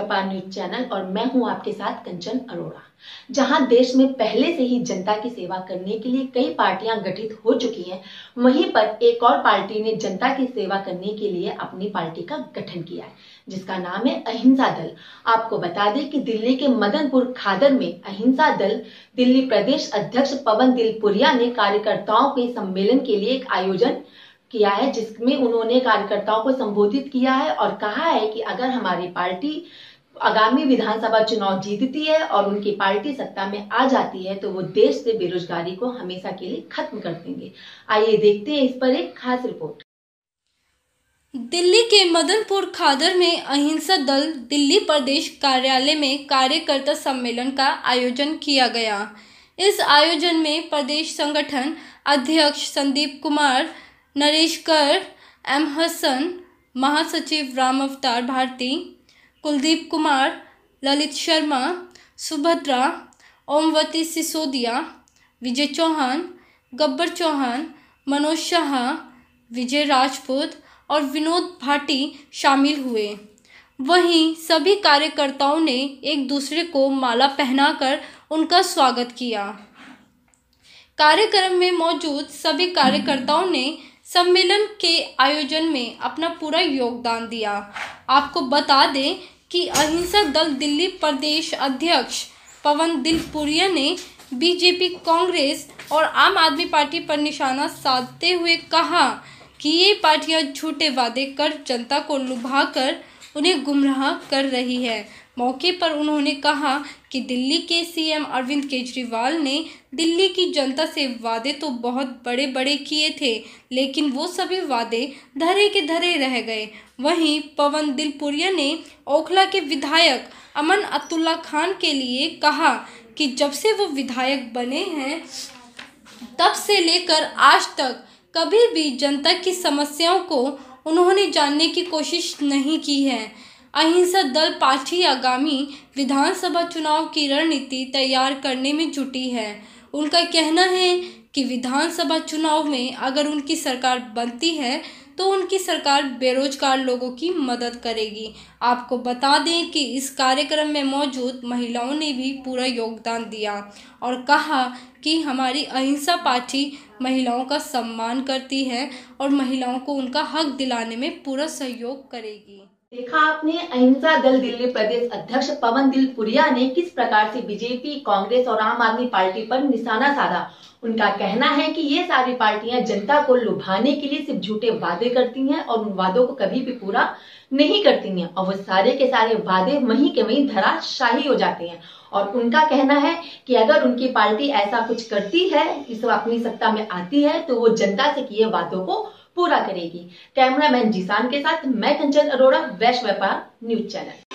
व्यापार news channel और मैं हूं आपके साथ कंचन अरोड़ा। जहां देश में पहले से ही जनता की सेवा करने के लिए कई पार्टियां गठित हो चुकी हैं, वहीं पर एक और पार्टी ने जनता की सेवा करने के लिए अपनी पार्टी का गठन किया है, जिसका नाम है अहिंसा दल। आपको बता दें कि दिल्ली के मदनपुर खादर में अहिंसा दल दिल्ली प्रदेश अध्यक्ष पवन दिलपुरिया ने कार्यकर्ताओं के सम्मेलन के लिए एक आयोजन किया है, जिसमें उन्होंने कार्यकर्ताओं को संबोधित किया है और कहा है कि अगर हमारी पार्टी आगामी विधानसभा चुनाव जीतती है और उनकी पार्टी सत्ता में आ जाती है तो वो देश से बेरोजगारी को हमेशा के लिए खत्म कर देंगे। आइए देखते हैं इस पर एक खास रिपोर्ट। दिल्ली के मदनपुर खादर में अहिंसा दल दिल्ली प्रदेश कार्यालय में कार्यकर्ता सम्मेलन का आयोजन किया गया। इस आयोजन में प्रदेश संगठन अध्यक्ष संदीप कुमार, नरेश कर, एम हसन, महासचिव राम अवतार भारती, कुलदीप कुमार, ललित शर्मा, सुभद्रा, ओमवती सिसोदिया, विजय चौहान, गब्बर चौहान, मनोज शाह, विजय राजपूत और विनोद भाटी शामिल हुए। वहीं सभी कार्यकर्ताओं ने एक दूसरे को माला पहनाकर उनका स्वागत किया। कार्यक्रम में मौजूद सभी कार्यकर्ताओं ने सम्मेलन के आयोजन में अपना पूरा योगदान दिया। आपको बता दें कि अहिंसा दल दिल्ली प्रदेश अध्यक्ष पवन दिलपुरिया ने बीजेपी, कांग्रेस और आम आदमी पार्टी पर निशाना साधते हुए कहा कि ये पार्टियां झूठे वादे कर जनता को लुभाकर उन्हें गुमराह कर रही है। मौके पर उन्होंने कहा कि दिल्ली के सीएम अरविंद केजरीवाल ने दिल्ली की जनता से वादे तो बहुत बड़े बड़े किए थे, लेकिन वो सभी वादे धरे के धरे रह गए। वहीं पवन दिलपुरिया ने ओखला के विधायक अमन अब्दुल्ला खान के लिए कहा कि जब से वो विधायक बने हैं तब से लेकर आज तक कभी भी जनता की समस्याओं को उन्होंने जानने की कोशिश नहीं की है। अहिंसा दल पार्टी आगामी विधानसभा चुनाव की रणनीति तैयार करने में जुटी है। उनका कहना है कि विधानसभा चुनाव में अगर उनकी सरकार बनती है तो उनकी सरकार बेरोजगार लोगों की मदद करेगी। आपको बता दें कि इस कार्यक्रम में मौजूद महिलाओं ने भी पूरा योगदान दिया और कहा कि हमारी अहिंसा पार्टी महिलाओं का सम्मान करती है और महिलाओं को उनका हक दिलाने में पूरा सहयोग करेगी। देखा आपने अहिंसा दल दिल्ली प्रदेश अध्यक्ष पवन दिलपुरिया ने किस प्रकार से बीजेपी, कांग्रेस और आम आदमी पार्टी पर निशाना साधा। उनका कहना है कि ये सारी पार्टियां जनता को लुभाने के लिए सिर्फ झूठे वादे करती हैं और उन वादों को कभी भी पूरा नहीं करती हैं और वो सारे के सारे वादे वहीं के वहीं धराशाही हो जाते हैं। और उनका कहना है कि अगर उनकी पार्टी ऐसा कुछ करती है, इस अपनी सत्ता में आती है, तो वो जनता से किए वादों को पूरा करेगी। कैमरामैन जीसान के साथ मैं कंचन अरोड़ा, वैश्य व्यापार न्यूज चैनल।